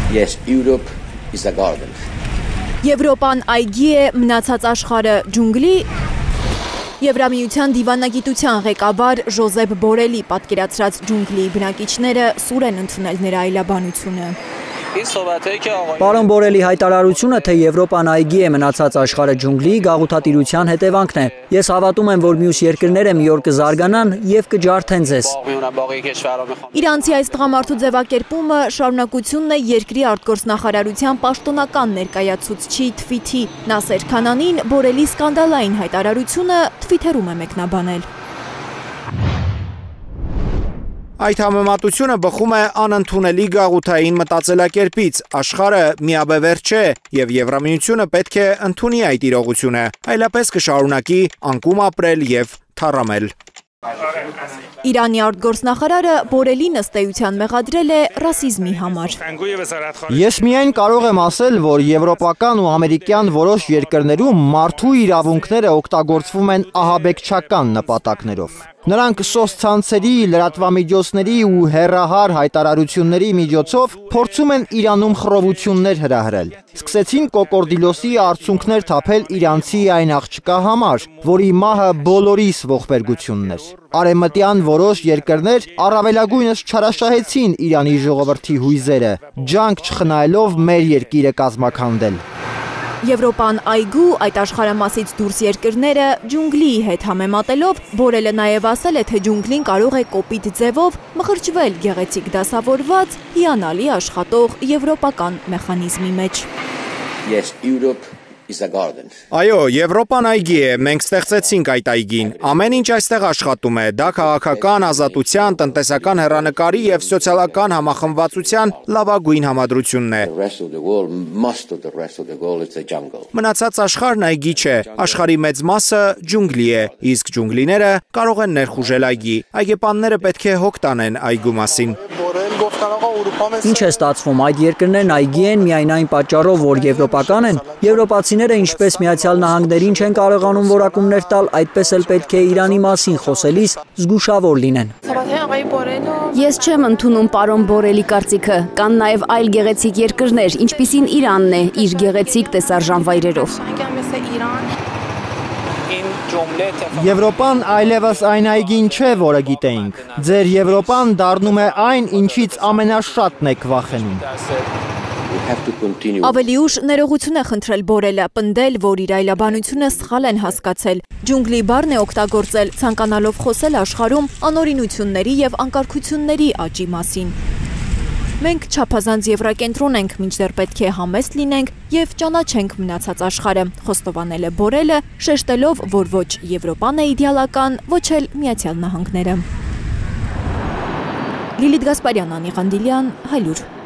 Yes, Europe is a garden. Եվրոպան այգի է, մնացած աշխարհը ջունգլի։ Եվրամիության դիվանագիտության ղեկավար Ժոզեփ Բորելի պատկերացրած ջունգլի բնակիչները սուր են ընդունել նրա այլաբանությունը։ Պարոն Բորելի հայտարարությունը, թե Եվրոպան այգի է, մնացած աշխարհը ջունգլի, գաղութատիրության հետևանքն է։ Ես հավատում եմ, որ մյուս երկրները մի օր կզարգանան եւ կջարդեն ձեզ։ Իրանցի այս տղամարդու ձևակերպումը շարունակությունն է երկրի արտգործնախարարության պաշտոնական ներկայացուցչի թվիթի Նասեր Քանանին Բորելի սկանդալային հայտարարությունը թվիթերում է մեկնաբանել։ Այդ համեմատությունը բխում է անընդունելի գաղութային մտածելակերպից, աշխարհը միաբևեռ չէ եւ Եվրամիությունը պետք է ընդունի այդ իրողությունը, այլապես կշարունակի անկում ապրել եւ թառամել։ Իրանի արտգործնախարարը Բորելին ըստ էության մեղադրել է ռասիզմի համար։ Ես միայն կարող եմ ասել, որ եվրոպական ու ամերիկյան որոշ երկրներում մարդու իրավունքները օգտագործվում են ահաբեկչական նպատակներով։ Նրանք սոցցանցերի, լրատվամիջոցների ու հեռահար հայտարարությունների միջոցով փորձում են Իրանում խռովություններ հրահրել։ Սկսեցին կոկորդիլոսի արցունքներ թափել իրանցի այն աղջկա համար, որի մահը բոլորիս ողբերգությունն էր։ Արևմտյան որոշ երկրներ առավելագույնս չարաշահեցին Իրանի ժողովրդի հույզերը, ջանք չխնայելով մեր երկիրը կազմաքանդել։ Եվրոպան այգու այդ աշխարհամասից դուրս երկրները ջունգլիի հետ համեմատելով Բորելը նաև ասել է, թե ջունգլին կարող է կոպիտ ձևով մխրճվել գեղեցիկ դասավորված, հիանալի աշխատող եվրոպական մեխանիզմի մեջ։ Yes, Europe is a garden. Այո, Եվրոպան այգի է, մենք ստեղծեցինք այդ այգին։ Ամեն ինչ այստեղ աշխատում է, դա քաղաքական, ազատության, տնտեսական հեռանկարի եւ սոցիալական համախմբվածության լավագույն համադրությունն է։ Մնացած աշխարհն այգի չէ, աշխարհի մեծ մասը ջունգլի է, իսկ ջունգլիները կարող են ներխուժել այգի։ Այգեպանները պետք է հոգ տանեն այգու մասին։ Ինչ է ստացվում, այդ երկրներն այգի են միայն այն պատճառով, որ եվրոպական են։ Եվրոպացիները ինչպես Միացյալ Նահանգներին չեն կարողանում որակումներ տալ, այդպես էլ պետք է Իրանի մասին խոսելիս զգուշավոր լինեն։ Ես չեմ ընդունում պարոն Բորելի կարծիքը, կան նաև այլ գեղեցիկ երկրներ, ինչպիսին Իրանն է, իր գեղեցիկ տեսարժան վայրերով։ Եվրոպան այլևս այն այգին չէ, որը գիտեինք։ Ձեր Եվրոպան դառնում է այն, ինչից ամենաշատն եք վախենում։ Ավելի ուշ ներողություն է խնդրել Բորելը, պնդել, որ իր այլաբանությունը սխալ են հասկացել։ Ջունգլի բառն է օգտագործել, ցանկանալով խոսել աշխարհում անօրինությունների եւ անկարգությունների աճի մասին։ Մենք չափազանց եվրակենտրոն ենք, մինչդեռ պետք է համեստ լինենք եւ ճանաչենք մնացած աշխարհը, խոստովանել է Բորելը, շեշտելով, որ ոչ Եվրոպան է իդեալական, ոչ էլ Միացյալ Նահանգները։ Լիլիթ Գասպարյան, Անի Ղանդիլյան, Հայլուր։